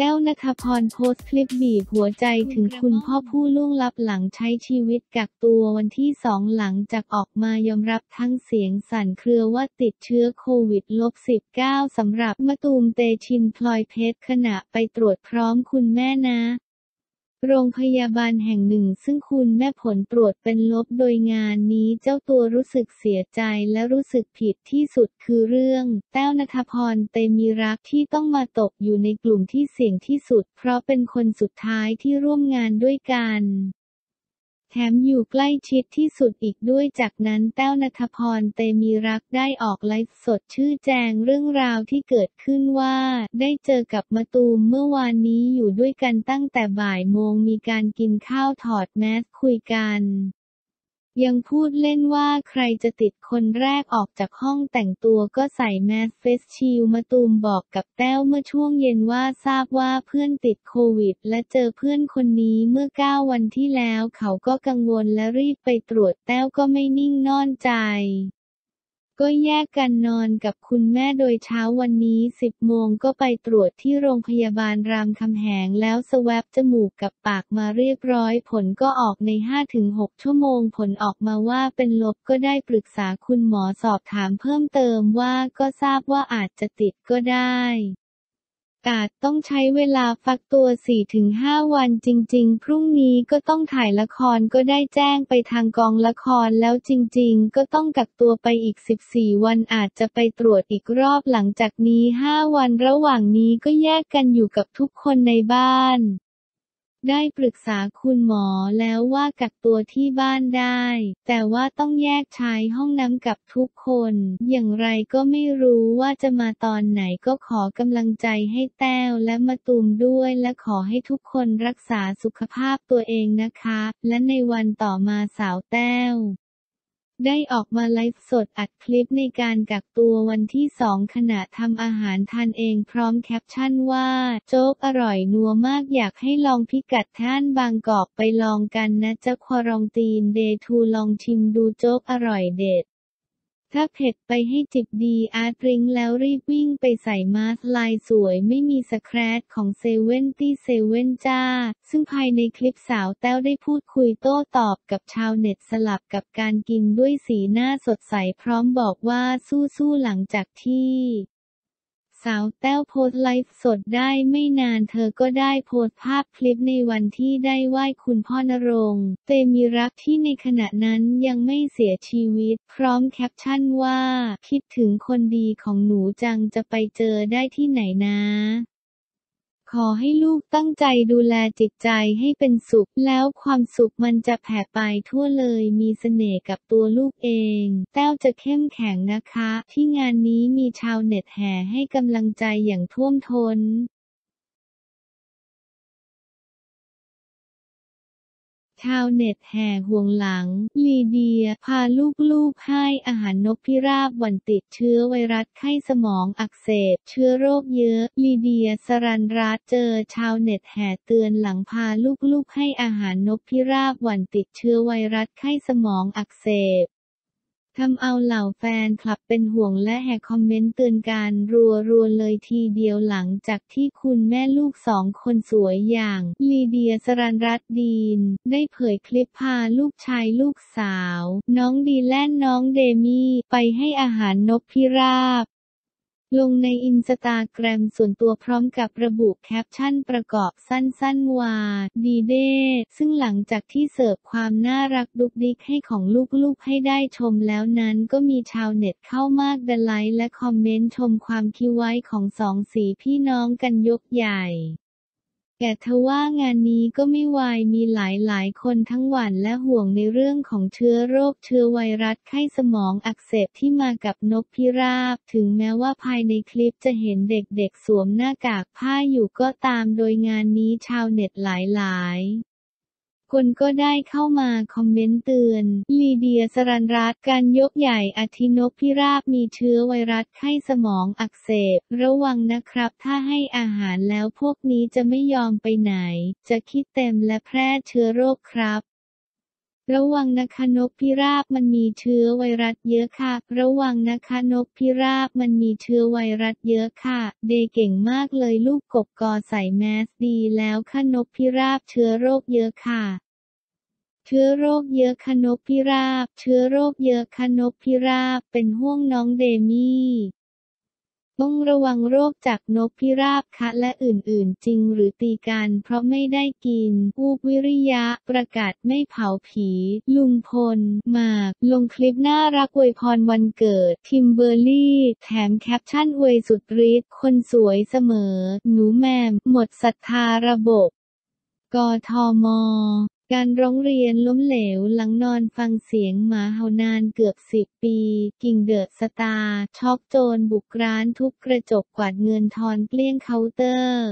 แต้วณัฐพรโพสต์คลิปบีบหัวใจถึงคุณพ่อผู้ล่วงลับหลังใช้ชีวิตกักตัววันที่ 2 หลังจากออกมายอมรับทั้งเสียงสั่นเครือว่าติดเชื้อโควิด -19 สำหรับมะตูมเตชินพลอยเพชรขณะไปตรวจพร้อมคุณแม่ณโรงพยาบาลแห่งหนึ่งซึ่งคุณแม่ผลตรวจเป็นลบโดยงานนี้เจ้าตัวรู้สึกเสียใจและรู้สึกผิดที่สุดคือเรื่องแต้วณัฐพรเตมีรักที่ต้องมาตกอยู่ในกลุ่มที่เสี่ยงที่สุดเพราะเป็นคนสุดท้ายที่ร่วมงานด้วยกันแถมอยู่ใกล้ชิดที่สุดอีกด้วยจากนั้นแต้วณัฐพรเตมีรักได้ออกไลฟ์สดชี้แจงเรื่องราวที่เกิดขึ้นว่าได้เจอกับมะตูมเมื่อวานนี้อยู่ด้วยกันตั้งแต่บ่ายโมงมีการกินข้าวถอดแมสคุยกันยังพูดเล่นว่าใครจะติดคนแรกออกจากห้องแต่งตัวก็ใส่แมสเฟสชิลด์มะตูมบอกกับแต้วเมื่อช่วงเย็นว่าทราบว่าเพื่อนติดโควิดและเจอเพื่อนคนนี้เมื่อ9 วันที่แล้วเขาก็กังวลและรีบไปตรวจแต้วก็ไม่นิ่งนอนใจก็แยกกันนอนกับคุณแม่โดยเช้าวันนี้ 10 โมงก็ไปตรวจที่โรงพยาบาลรามคำแหงแล้วสแวปจมูกกับปากมาเรียบร้อยผลก็ออกใน 5-6 ชั่วโมงผลออกมาว่าเป็นลบก็ได้ปรึกษาคุณหมอสอบถามเพิ่มเติมว่าก็ทราบว่าอาจจะติดก็ได้อาจต้องใช้เวลาฟักตัว 4-5 วันจริงๆพรุ่งนี้ก็ต้องถ่ายละครก็ได้แจ้งไปทางกองละครแล้วจริงๆก็ต้องกักตัวไปอีก 14 วันอาจจะไปตรวจอีกรอบหลังจากนี้ 5 วันระหว่างนี้ก็แยกกันอยู่กับทุกคนในบ้านได้ปรึกษาคุณหมอแล้วว่ากักตัวที่บ้านได้แต่ว่าต้องแยกใช้ห้องน้ำกับทุกคนอย่างไรก็ไม่รู้ว่าจะมาตอนไหนก็ขอกำลังใจให้แต้วและมะตูมด้วยและขอให้ทุกคนรักษาสุขภาพตัวเองนะคะและในวันต่อมาสาวแต้วได้ออกมาไลฟ์สดอัดคลิปในการกักตัววันที่ 2ขณะทำอาหารทานเองพร้อมแคปชั่นว่าโจ๊กอร่อยนัวมากอยากให้ลองพิกัดท่านบางกอกไปลองกันนะจ๊ะควารองตีนเดย์ทูลองชิมดูโจ๊กอร่อยเด็ดถ้าเผ็ดไปให้จิบดีอาร์ตริงแล้วรีบวิ่งไปใส่มาสก์ลายสวยไม่มีสแครชของเซเว่นตี้เซเว่นจ้าซึ่งภายในคลิปสาวแต้วได้พูดคุยโต้ตอบกับชาวเน็ตสลับกับการกินด้วยสีหน้าสดใสพร้อมบอกว่าสู้ๆหลังจากที่สาวแต้วโพสต์ไลฟ์สดได้ไม่นานเธอก็ได้โพสต์ภาพคลิปในวันที่ได้ไหว้คุณพ่อนรงค์เตมีรักที่ในขณะนั้นยังไม่เสียชีวิตพร้อมแคปชั่นว่าคิดถึงคนดีของหนูจังจะไปเจอได้ที่ไหนนะขอให้ลูกตั้งใจดูแลจิตใจให้เป็นสุขแล้วความสุขมันจะแผ่ไปทั่วเลยมีเสน่ห์กับตัวลูกเองแต้วจะเข้มแข็งนะคะที่งานนี้มีชาวเน็ตแห่ให้กำลังใจอย่างท่วมท้นชาวเน็ตแห่ห่วงหลังลีเดียพาลูกๆให้อาหารนกพิราบหวั่นติดเชื้อไวรัสไข้สมองอักเสบเชื้อโรคเยอะลีเดียสรัญรัตน์เจอชาวเน็ตแห่เตือนหลังพาลูกๆให้อาหารนกพิราบหวั่นติดเชื้อไวรัสไข้สมองอักเสบทำเอาเหล่าแฟนคลับเป็นห่วงและแห่คอมเมนต์เตือนกันรัวๆเลยทีเดียวหลังจากที่คุณแม่ลูก2 คนสวยอย่างลีเดียสรัญรัตน์ดีนได้เผยคลิปพาลูกชายลูกสาวน้องดีแลนน้องเดมี่ไปให้อาหารนกพิราบลงในอินสตาแกรมส่วนตัวพร้อมกับระบุแคปชั่นประกอบสั้นๆว่าดีเด้ซึ่งหลังจากที่เสิร์ฟความน่ารักดุกดิกให้ของลูกๆให้ได้ชมแล้วนั้นก็มีชาวเน็ตเข้ามากดไลค์และคอมเมนต์ชมความคิ้วไว้ของ2 สีพี่น้องกันยกใหญ่แต่ทว่างานนี้ก็ไม่วายมีหลายคนทั้งหวั่นและห่วงในเรื่องของเชื้อโรคเชื้อไวรัสไข้สมองอักเสบที่มากับนกพิราบถึงแม้ว่าภายในคลิปจะเห็นเด็กๆสวมหน้ากากผ้าอยู่ก็ตามโดยงานนี้ชาวเน็ตหลายคนก็ได้เข้ามาคอมเมนต์เตือนลีเดียสรัญรัตน์การยกใหญ่อาทินกพิราบมีเชื้อไวรัสไข้สมองอักเสบระวังนะครับถ้าให้อาหารแล้วพวกนี้จะไม่ยอมไปไหนจะคิดเต็มและแพร่เชื้อโรคครับระวังนะคะนกพิราบมันมีเชื้อไวรัสเยอะค่ะระวังนะคะนกพิราบมันมีเชื้อไวรัสเยอะค่ะเดย์เก่งมากเลยลูกกบกอใส่แมสดีแล้วค่ะนกพิราบเชื้อโรคเยอะค่ะเชื้อโรคเยอะค่ะนกพิราบเชื้อโรคเยอะค่ะนกพิราบเป็นห่วงน้องเดมี่ต้องระวังโรคจากนกพิราบคะและอื่นๆจริงหรือตีกันเพราะไม่ได้กินอูบวิริยะประกาศไม่เผาผีลุงพลหมากลงคลิปน่ารักอวยพรวันเกิดคิมเบอร์รี่แถมแคปชั่นอวยสุดฤทธิ์คนสวยเสมอหนูแหม่มหมดศรัทธาระบบกทม.การร้องเรียนล้มเหลวหลังนอนฟังเสียงหมาเห่านานเกือบ10 ปีกิ่งเดอะสตาร์ช็อกโจรบุกร้านทุบกระจกกวาดเงินทอนเกลี้ยงเคาน์เตอร์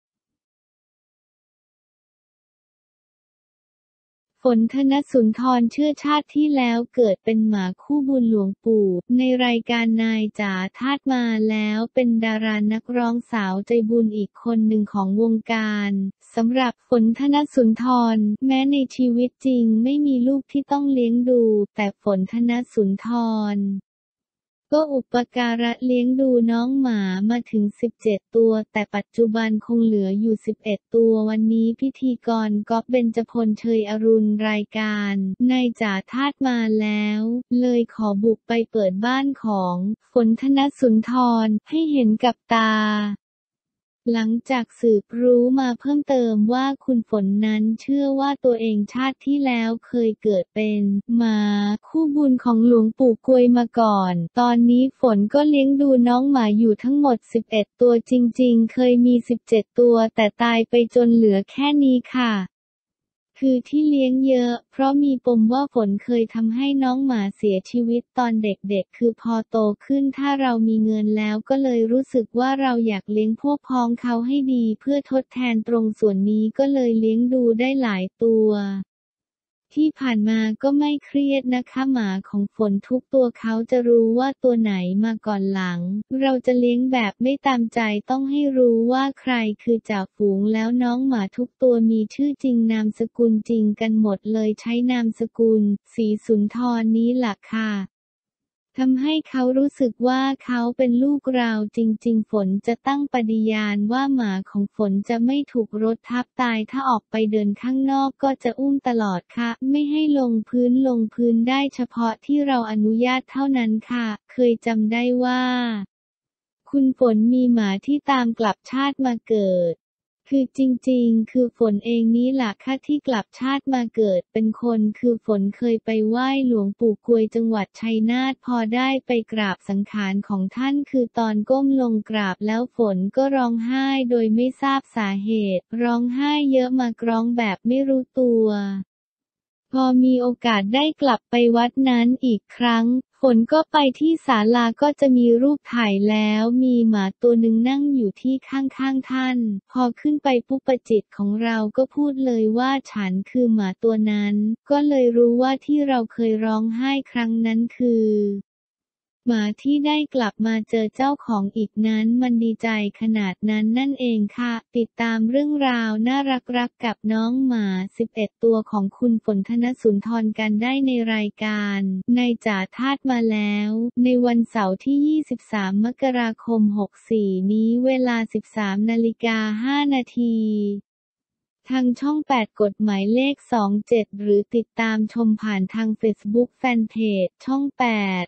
ฝนธนสุนทรเชื่อชาติที่แล้วเกิดเป็นหมาคู่บุญหลวงปู่ในรายการนายจ๋าทาสมาแล้วเป็นดารานักร้องสาวใจบุญอีกคนหนึ่งของวงการสำหรับฝนธนสุนทรแม้ในชีวิตจริงไม่มีลูกที่ต้องเลี้ยงดูแต่ฝนธนสุนทรก็อุปการะเลี้ยงดูน้องหมามาถึง17 ตัวแต่ปัจจุบันคงเหลืออยู่11 ตัววันนี้พิธีกรก๊อฟเบญจพลเชยอรุณรายการนายจ๋าทาสมาแล้วเลยขอบุกไปเปิดบ้านของฝนธนสุนทรให้เห็นกับตาหลังจากสืบรู้มาเพิ่มเติมว่าคุณฝนนั้นเชื่อว่าตัวเองชาติที่แล้วเคยเกิดเป็นหมาคู่บุญของหลวงปู่กวยมาก่อนตอนนี้ฝนก็เลี้ยงดูน้องหมาอยู่ทั้งหมด11 ตัวจริงๆเคยมี17 ตัวแต่ตายไปจนเหลือแค่นี้ค่ะคือที่เลี้ยงเยอะเพราะมีปมว่าฝนเคยทำให้น้องหมาเสียชีวิตตอนเด็กๆคือพอโตขึ้นถ้าเรามีเงินแล้วก็เลยรู้สึกว่าเราอยากเลี้ยงพวกพ้องเขาให้ดีเพื่อทดแทนตรงส่วนนี้ก็เลยเลี้ยงดูได้หลายตัวที่ผ่านมาก็ไม่เครียดนะคะหมาของฝนทุกตัวเขาจะรู้ว่าตัวไหนมาก่อนหลังเราจะเลี้ยงแบบไม่ตามใจต้องให้รู้ว่าใครคือจ่าฝูงแล้วน้องหมาทุกตัวมีชื่อจริงนามสกุลจริงกันหมดเลยใช้นามสกุลศรีสุนทรนี้ล่ะค่ะทำให้เขารู้สึกว่าเขาเป็นลูกเราจริงๆฝนจะตั้งปฏิญาณว่าหมาของฝนจะไม่ถูกรถทับตายถ้าออกไปเดินข้างนอกก็จะอุ้มตลอดค่ะไม่ให้ลงพื้นได้เฉพาะที่เราอนุญาตเท่านั้นค่ะเคยจำได้ว่าคุณฝนมีหมาที่ตามกลับชาติมาเกิดคือจริงๆคือฝนเองนี้ล่ะค่ะที่กลับชาติมาเกิดเป็นคนคือฝนเคยไปไหว้หลวงปู่กวยจังหวัดชัยนาทพอได้ไปกราบสังขารของท่านคือตอนก้มลงกราบแล้วฝนก็ร้องไห้โดยไม่ทราบสาเหตุร้องไห้เยอะมากร้องแบบไม่รู้ตัวพอมีโอกาสได้กลับไปวัดนั้นอีกครั้งฝนก็ไปที่ศาลาก็จะมีรูปถ่ายแล้วมีหมาตัวหนึ่งนั่งอยู่ที่ข้างๆท่านพอขึ้นไปปุ๊บจิตของเราก็พูดเลยว่าฉันคือหมาตัวนั้นก็เลยรู้ว่าที่เราเคยร้องไห้ครั้งนั้นคือหมาที่ได้กลับมาเจอเจ้าของอีกนั้นมันดีใจขนาดนั้นนั่นเองค่ะติดตามเรื่องราวน่ารักๆกับน้องหมา11 ตัวของคุณฝนธนสุนทรกันได้ในรายการนายจ๋าทาสมาแล้วในวันเสาร์ที่23 มกราคม 64 นี้เวลา 13:05 นาทีทางช่อง8กฎหมายเลข27หรือติดตามชมผ่านทางเฟซบุ๊กแฟนเพจช่อง8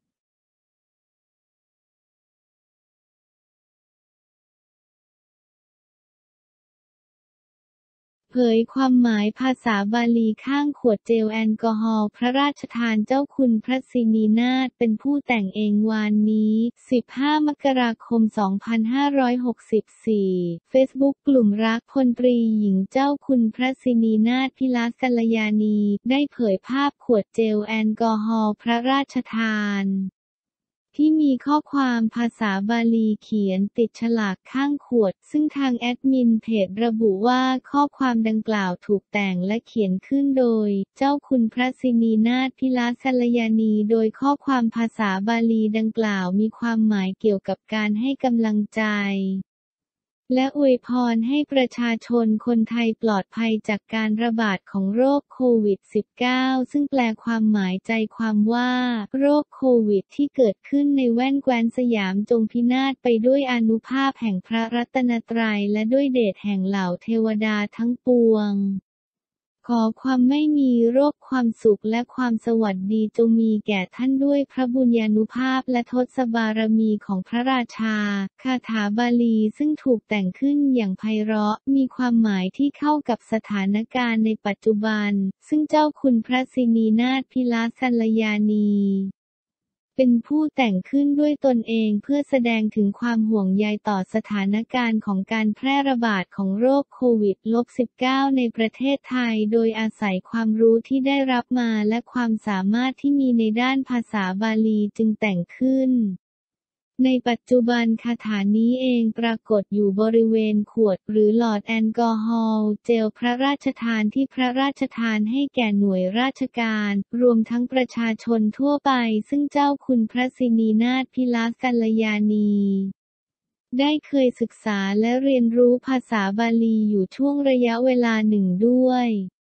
เผยความหมายภาษาบาลีข้างขวดเจลแอลกอฮอล์พระราชทานเจ้าคุณพระสินีนาถเป็นผู้แต่งเองวานนี้15 มกราคม 2564เฟซบุ๊กกลุ่มรักพลตรีหญิงเจ้าคุณพระสินีนาถพิลกัลยาณีได้เผยภาพขวดเจลแอลกอฮอล์พระราชทานที่มีข้อความภาษาบาลีเขียนติดฉลากข้างขวดซึ่งทางแอดมินเพจระบุว่าข้อความดังกล่าวถูกแต่งและเขียนขึ้นโดยเจ้าคุณพระสินีนาถพิลกัลยาณีโดยข้อความภาษาบาลีดังกล่าวมีความหมายเกี่ยวกับการให้กำลังใจและอวยพรให้ประชาชนคนไทยปลอดภัยจากการระบาดของโรคโควิด -19 ซึ่งแปลความหมายใจความว่าโรคโควิดที่เกิดขึ้นในแว่นแคว้นสยามจงพินาศไปด้วยอานุภาพแห่งพระรัตนตรัยและด้วยเดชแห่งเหล่าเทวดาทั้งปวงขอความไม่มีโรคความสุขและความสวัสดีจงมีแก่ท่านด้วยพระบุญญานุภาพและทศบารมีของพระราชาคาถาบาลีซึ่งถูกแต่งขึ้นอย่างไพเราะมีความหมายที่เข้ากับสถานการณ์ในปัจจุบันซึ่งเจ้าคุณพระสินีนาถพิลากัลยาณีเป็นผู้แต่งขึ้นด้วยตนเองเพื่อแสดงถึงความห่วงใยต่อสถานการณ์ของการแพร่ระบาดของโรคโควิด -19 ในประเทศไทยโดยอาศัยความรู้ที่ได้รับมาและความสามารถที่มีในด้านภาษาบาลีจึงแต่งขึ้นในปัจจุบันคาถานี้เองปรากฏอยู่บริเวณขวดหรือหลอดแอลกอฮอล์เจลพระราชทานที่พระราชทานให้แก่หน่วยราชการรวมทั้งประชาชนทั่วไปซึ่งเจ้าคุณพระสินีนาถพิลากัลยาณีได้เคยศึกษาและเรียนรู้ภาษาบาลีอยู่ช่วงระยะเวลาหนึ่งด้วย